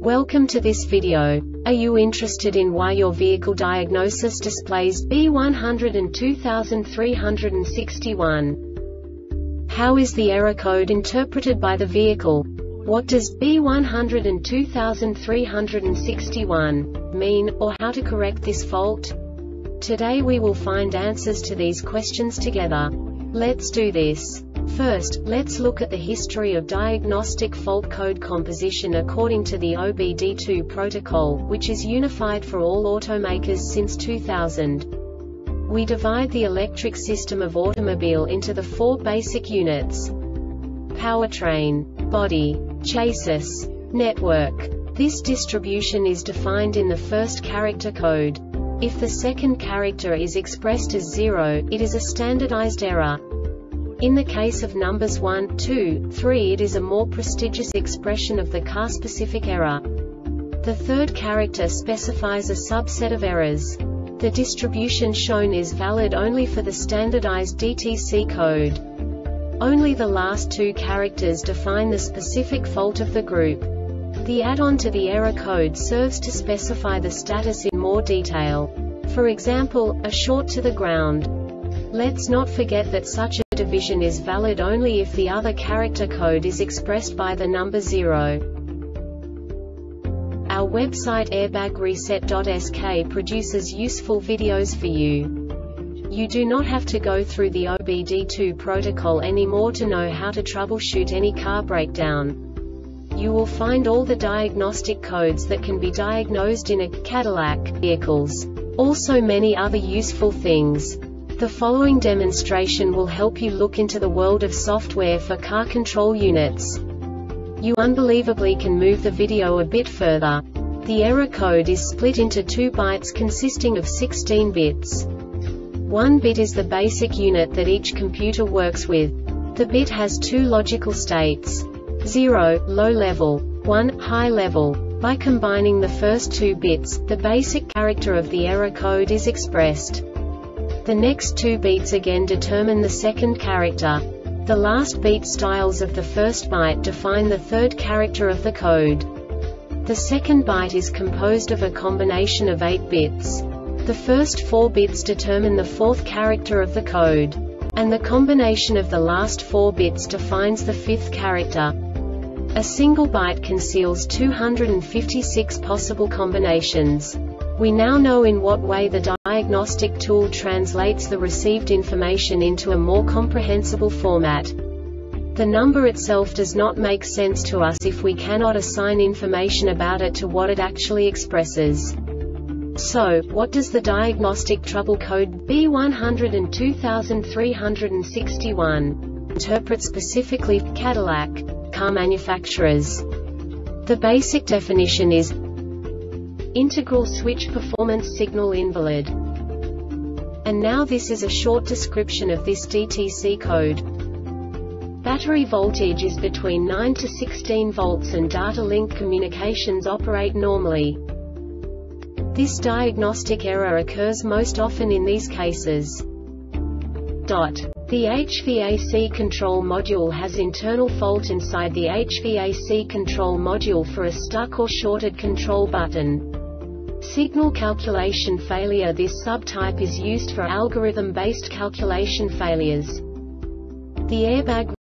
Welcome to this video. Are you interested in why your vehicle diagnosis displays B102361? How is the error code interpreted by the vehicle? What does B102361 mean, or how to correct this fault? Today we will find answers to these questions together. Let's do this. First, let's look at the history of diagnostic fault code composition according to the OBD2 protocol, which is unified for all automakers since 2000. We divide the electric system of automobile into the four basic units: powertrain, body, chassis, network. This distribution is defined in the first character code. If the second character is expressed as 0, it is a standardized error. In the case of numbers 1, 2, 3, it is a more prestigious expression of the car-specific error. The third character specifies a subset of errors. The distribution shown is valid only for the standardized DTC code. Only the last two characters define the specific fault of the group. The add-on to the error code serves to specify the status in more detail. For example, a short to the ground. Let's not forget that such a division is valid only if the other character code is expressed by the number 0. Our website airbagreset.sk produces useful videos for you. You do not have to go through the OBD2 protocol anymore to know how to troubleshoot any car breakdown. You will find all the diagnostic codes that can be diagnosed in a Cadillac vehicles. Also many other useful things. The following demonstration will help you look into the world of software for car control units. You unbelievably can move the video a bit further. The error code is split into 2 bytes consisting of 16 bits. 1 bit is the basic unit that each computer works with. The bit has 2 logical states: 0, low level, 1, high level. By combining the first 2 bits, the basic character of the error code is expressed. The next 2 beats again determine the second character. The last beat styles of the first byte define the third character of the code. The second byte is composed of a combination of 8 bits. The first 4 bits determine the fourth character of the code. And the combination of the last 4 bits defines the fifth character. A single byte conceals 256 possible combinations. We now know in what way the diagnostic tool translates the received information into a more comprehensible format. The number itself does not make sense to us if we cannot assign information about it to what it actually expresses. So, what does the diagnostic trouble code B102361 interpret specifically for Cadillac car manufacturers? The basic definition is integral switch performance signal invalid. And now this is a short description of this DTC code. Battery voltage is between 9 to 16 volts and data link communications operate normally. This diagnostic error occurs most often in these cases. The HVAC control module has internal fault inside the HVAC control module for a stuck or shorted control button. Signal calculation failure. This subtype is used for algorithm-based calculation failures. The Airbag